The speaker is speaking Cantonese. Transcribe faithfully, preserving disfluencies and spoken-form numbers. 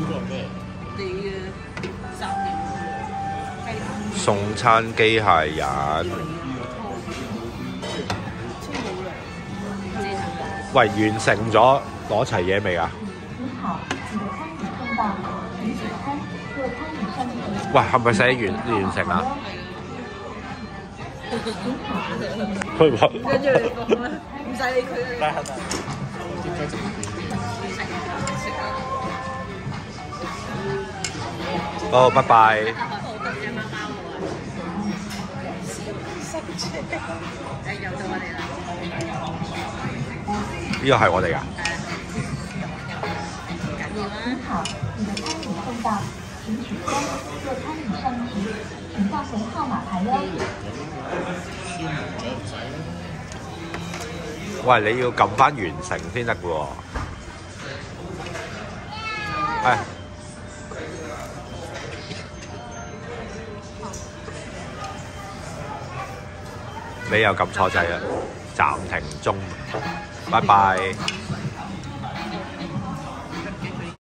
送餐機械人。喂，完成咗攞齊嘢未啊？喂，係咪寫完完成啊？跟住你放啦，唔使理佢啦。好，拜拜。誒，又到我哋啦。呢個係我哋㗎。 您好，你的餐饮送到，请取关。若餐饮上提，请照回号码牌哟。 喂，你要撳翻完成先得㗎喎。係。你又撳錯掣啦，暫停中，拜拜。